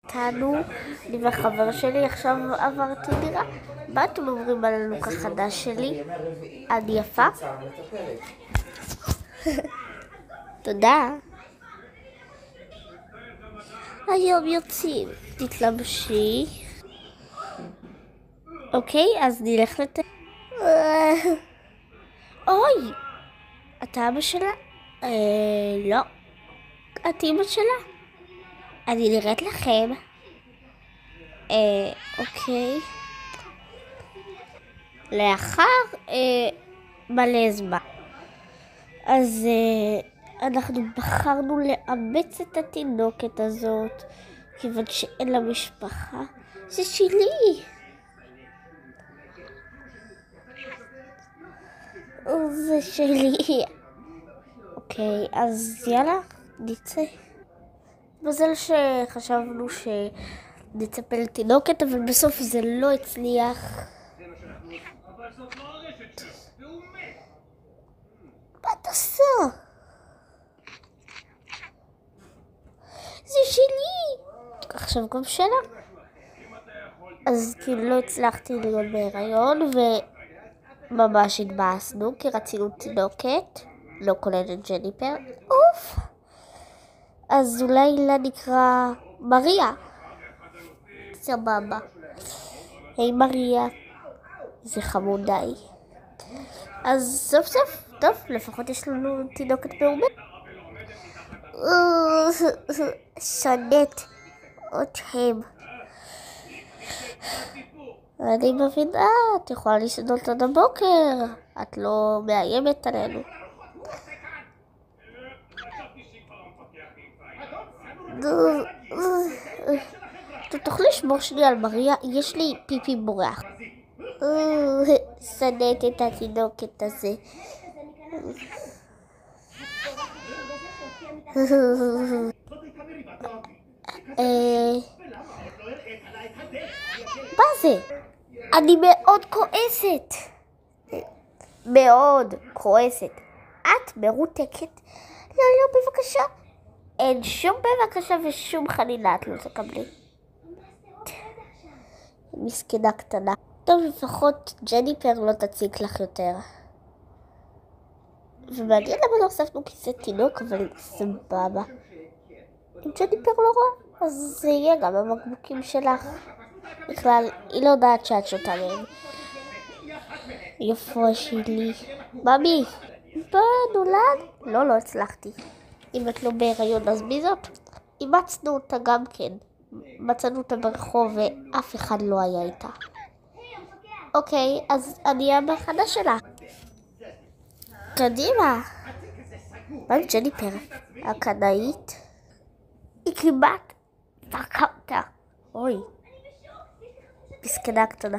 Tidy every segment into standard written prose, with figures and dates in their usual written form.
איתנו, אני והחבר שלי, עכשיו עברתי דירה. מה אתם אומרים על הלוק החדש שלי? אני יפה? תודה. היום יוצאים, תתלבשי. אוקיי, אז נלך אוי, אתה אבא שלה? לא. את אמא שלה? אני נראית לכם. אוקיי. לאחר מלא זמן. אז אנחנו בחרנו לאמץ את התינוקת הזאת, כיוון שאין לה משפחה. זה שלי. זה שלי. אוקיי, אז יאללה, נצא. מזל שחשבנו שנצפה לתינוקת, אבל בסוף זה לא הצליח. מה אתה עושה? זה שלי. עכשיו גם שלה. אז כאילו לא הצלחתי להיות בהיריון וממש התבאסנו כי רצינו תינוקת, לא כוללת ג'ניפר. אוף. אז אולי לה נקרא מריה. סבבה. היי מריה. זה חמודי. אז סוף סוף, טוב, לפחות יש לנו תינוקת מאומנת. שונאת אתכם. אני מבינה, את יכולה לשנות עד הבוקר. את לא מאיימת עלינו. תוכלי לשמור שלי על מריה, יש לי פיפי בורח. שונאת את התינוקת הזה. מה זה? אני מאוד כועסת. מאוד כועסת. את מרותקת? לא, בבקשה. אין שום בבקשה ושום חנינה את לא תקבלי. מסכנה קטנה. טוב, לפחות ג'ניפר לא תציק לך יותר. ומעניין למה לא הוספנו כיסא תינוק, אבל סבבה. אם ג'ניפר לא רואה, אז זה יהיה גם המקבוקים שלך. בכלל, היא לא יודעת שאת שותה מהם. יפה שלי. ממי, נולד? לא הצלחתי. אם את לא בהיריון, אז מי זאת? אימצנו אותה גם כן. מצאנו אותה ברחוב ואף אחד לא היה איתה. אוקיי, אז אני אבא החדש שלה. קדימה. מה עם ג'ניפר? הקנאית? היא כמעט פרקה אותה. אוי. מסכנה קטנה.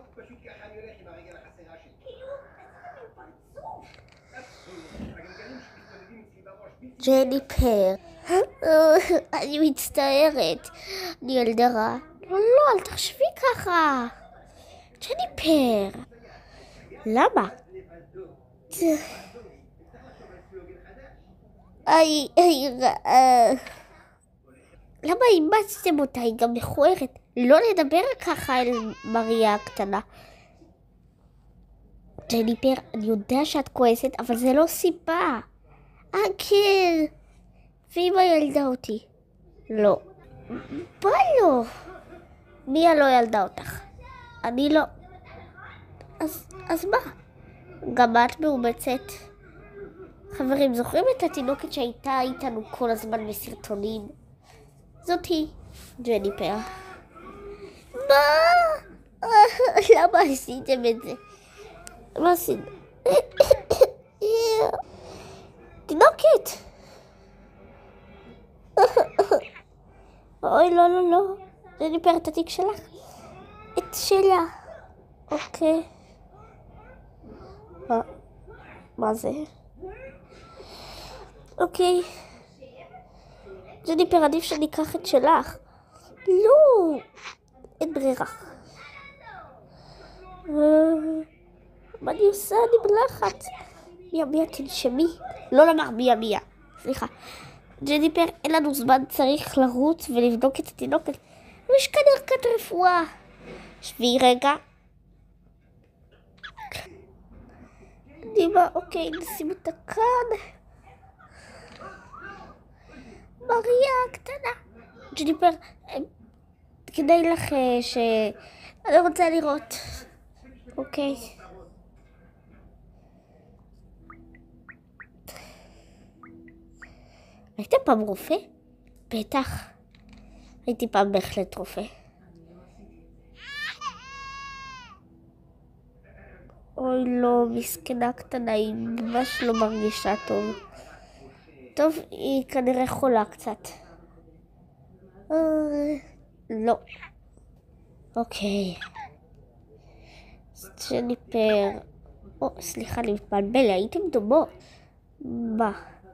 ג'ניפר. אני מצטערת. אני ילדה רע. לא, אל תחשבי ככה. ג'ניפר. למה? למה אימצתם אותה? היא גם מכוערת. לא לדבר ככה על מריה הקטנה. ג'ניפר, אני יודע שאת כועסת, אבל זה לא סיבה. כן. ואמא ילדה אותי. לא. מה לא? מיה לא ילדה אותך. אני לא. אז מה? גם את מאומצת. חברים, זוכרים את התינוקת שהייתה איתנו כל הזמן בסרטונים? זאת היא, ג'ניפר. מה? למה עשיתם את זה? מה עשיתם? תינוקת! אוי, לא. ג'ניפר, את התיק שלך? את שלה. אוקיי. מה זה? אוקיי. ג'ניפר, עדיף שניקח את שלך. לא. אין ברירה. מה אני עושה? אני בלחץ. מיה, תנשמי. לא לומר מיה. סליחה. ג'ניפר, אין לנו זמן, צריך לרוץ ולבדוק את התינוקת. יש כאן ערכת רפואה. שבי רגע. דימה, אוקיי, נשים אותה כאן. מריה הקטנה. ג'ניפר, כדאי לך אני רוצה לראות. אוקיי. ראית פעם רופא? בטח. הייתי פעם בהחלט רופא. אוי לא, מסכנה קטנה, היא ממש לא מרגישה טוב. טוב, היא כנראה חולה קצת. לא. אוקיי. ג'ניפר. סליחה, אני מתבלבל, הייתם דומות. מה?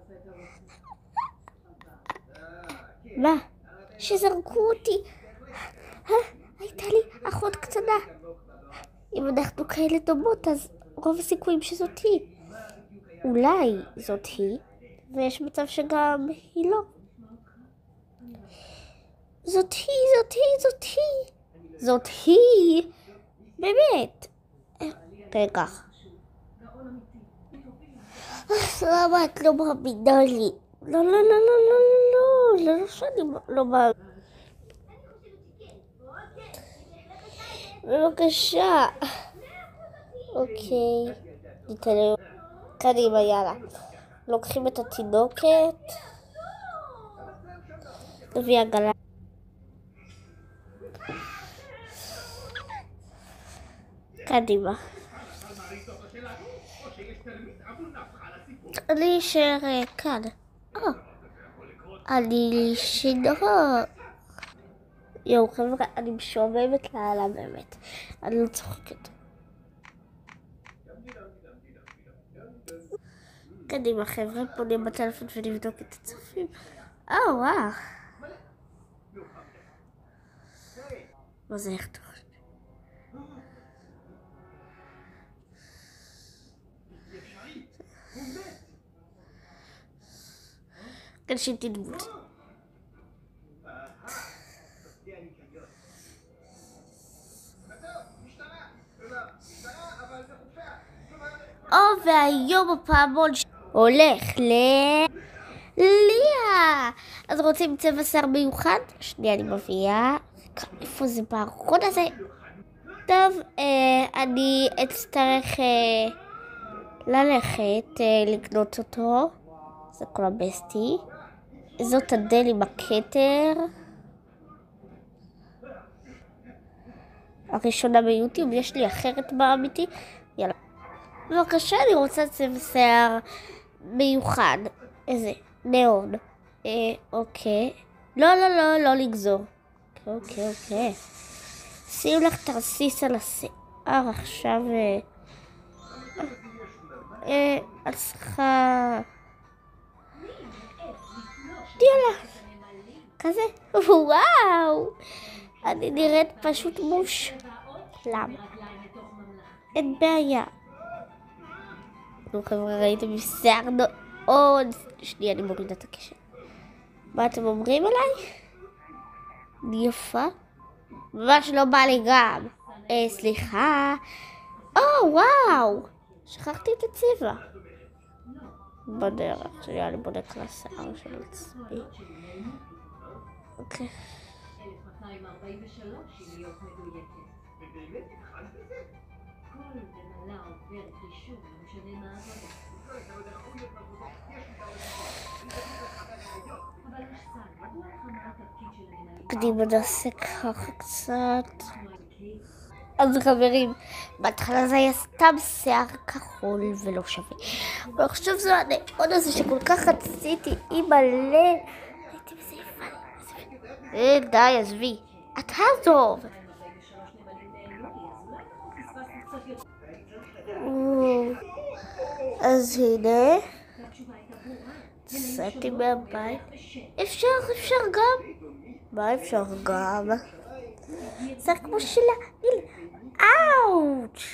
מה? שזרקו אותי. הייתה לי אחות קטנה. אם אנחנו כאלה דומות, אז רוב הסיכויים שזאת היא. אולי זאת היא, ויש מצב שגם היא לא. זאת היא. זאת היא. באמת. רגע. למה את לא מאמינה לי? לא, שאני לא מאמינה. בבקשה. אוקיי. נתנאו. קדימה, יאללה. לוקחים את התינוקת. נביא עגלה. קדימה. אני אשאר כאן. אני שינרה. יואו, חבר'ה, אני משועממת לעלה באמת. אני לא צוחקת. קדימה, חבר'ה, פונים בטלפון ונבדוק את הצופים. וואו. מה זה איך טוב? כאן שיטי דמות. והיום הפעמון הולך ליה. אז רוצים צבע שיער מיוחד? שנייה, אני מביאה. איפה זה בארון הזה? טוב, אני אצטרך ללכת לקנות אותו. זה כל הבסטי. זאת הדל עם הכתר. הראשונה ביוטיוב, יש לי אחרת באמיתי. יאללה. בבקשה, אני רוצה צבע שיער מיוחד. איזה? נאון. אוקיי. לא לגזור. אוקיי. שים לך תרסיס על השיער עכשיו. על שכה. יאללה. כזה. וואו. אני נראית פשוט מוש. למה? אין בעיה. נו חבר'ה, ראיתם שיער מאוד. שנייה, אני מורידה את הקשר. מה אתם אומרים עליי? אני יפה? ממש לא בא לי גם. סליחה. וואו. שכחתי את הצבע. בדרך. שנייה, אני בודק לשיער של עצמי. אוקיי. 1243 היא להיות מדויקת. ובאמת התחלת בזה? כל במעלה עוברת רישום, לא משנה מה עבודה. אבל נשצל, מדוע חמה התפקיד של המנהלים? קדימה נעשה ככה קצת. אז חברים, בהתחלה זה היה סתם שיער כחול ולא שווה. אבל עכשיו זה הנאון הזה שכל כך רציתי, אימא'לה. הייתי בזה יפה. די, עזבי. אתה טוב. אז הנה. צאתי מהבית. אפשר גם. מה אפשר גם? זה כמו שלה. אאוץ'.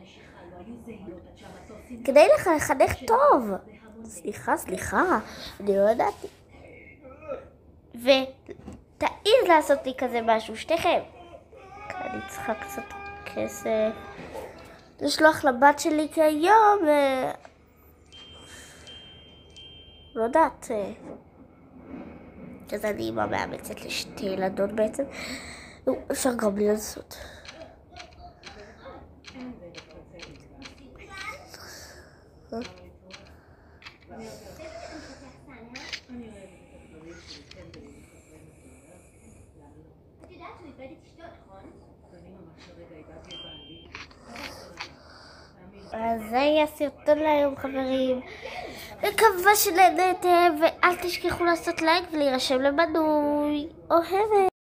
כדאי לך לחנך טוב. סליחה. אני לא ידעתי. תעיז לעשות לי כזה משהו, שתיכם. אני צריכה קצת כסף. לשלוח לבת שלי כיום. לא יודעת. אז אני אימא מאמצת לשתי ילדות בעצם. אפשר גם לי לעשות. אז זה יהיה הסרטון להיום חברים. מקווה שנהנתם ואל תשכחו לעשות לייק ולהירשם למנוי. אוהבת.